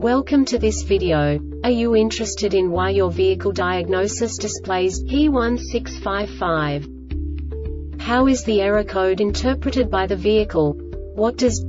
Welcome to this video. Are you interested in why your vehicle diagnosis displays P1655? How is the error code interpreted by the vehicle? What does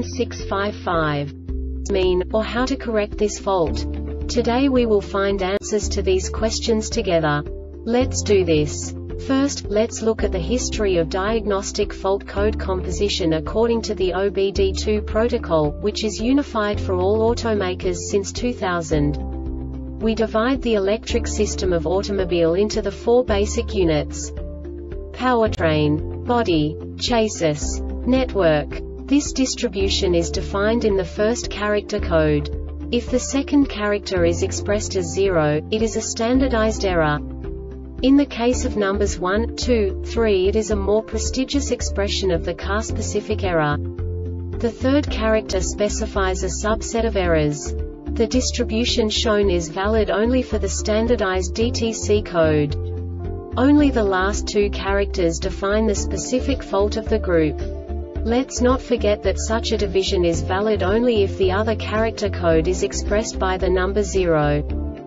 P1655 mean, or how to correct this fault? Today we will find answers to these questions together. Let's do this. First, let's look at the history of diagnostic fault code composition according to the OBD2 protocol, which is unified for all automakers since 2000. We divide the electric system of automobile into the four basic units: powertrain, body, chassis, network. This distribution is defined in the first character code. If the second character is expressed as 0, it is a standardized error. In the case of numbers 1, 2, 3, it is a more prestigious expression of the car-specific error. The third character specifies a subset of errors. The distribution shown is valid only for the standardized DTC code. Only the last two characters define the specific fault of the group. Let's not forget that such a division is valid only if the other character code is expressed by the number 0.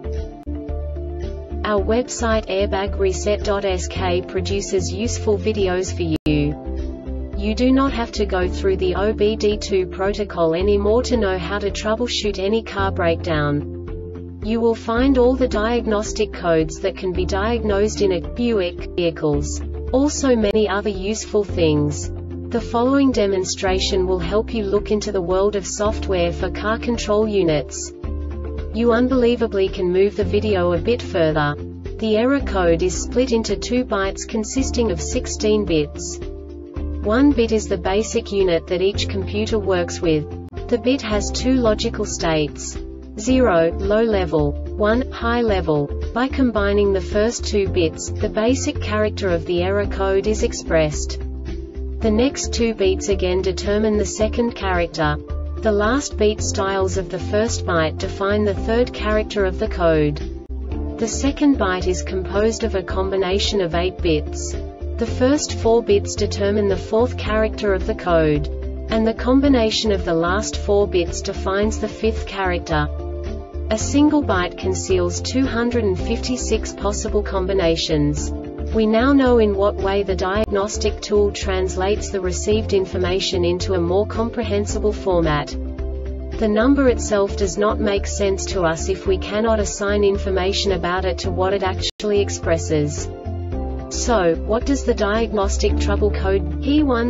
Our website airbagreset.sk produces useful videos for you. You do not have to go through the OBD2 protocol anymore to know how to troubleshoot any car breakdown. You will find all the diagnostic codes that can be diagnosed in a Buick vehicles. Also many other useful things. The following demonstration will help you look into the world of software for car control units. You unbelievably can move the video a bit further. The error code is split into 2 bytes consisting of 16 bits. 1 bit is the basic unit that each computer works with. The bit has 2 logical states: 0, low level, 1, high level. By combining the first 2 bits, the basic character of the error code is expressed. The next 2 beats again determine the second character. The last beat styles of the first byte define the third character of the code. The second byte is composed of a combination of 8 bits. The first 4 bits determine the fourth character of the code. And the combination of the last 4 bits defines the fifth character. A single byte conceals 256 possible combinations. We now know in what way the diagnostic tool translates the received information into a more comprehensible format. The number itself does not make sense to us if we cannot assign information about it to what it actually expresses. So, what does the diagnostic trouble code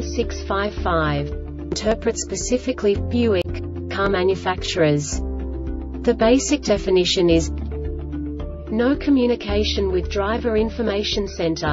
P1655 interpret specifically for Buick car manufacturers? The basic definition is no communication with driver information center.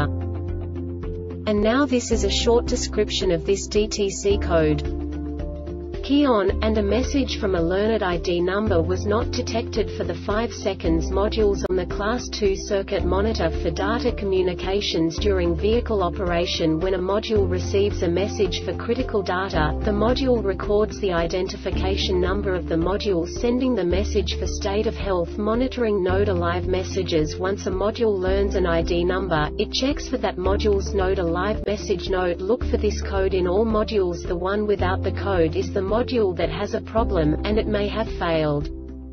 And now this is a short description of this DTC code. Key on, and a message from a learned ID number was not detected for the 5 seconds modules on the Class 2 circuit monitor for data communications during vehicle operation. When a module receives a message for critical data, the module records the identification number of the module sending the message for state of health monitoring node alive messages. Once a module learns an ID number, it checks for that module's node alive message node. Look for this code in all modules. The one without the code is the module that has a problem, and it may have failed.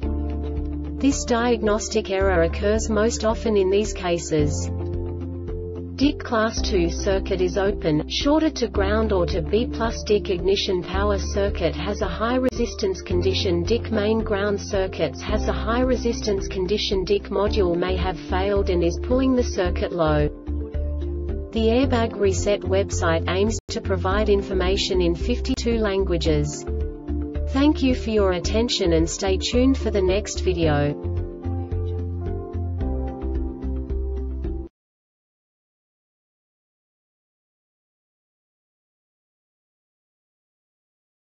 This diagnostic error occurs most often in these cases: DIC Class 2 circuit is open, shorted to ground or to B+. DIC ignition power circuit has a high resistance condition. DIC main ground circuits has a high resistance condition. DIC module may have failed and is pulling the circuit low. The Airbag Reset website aims to provide information in 52 languages. Thank you for your attention and stay tuned for the next video.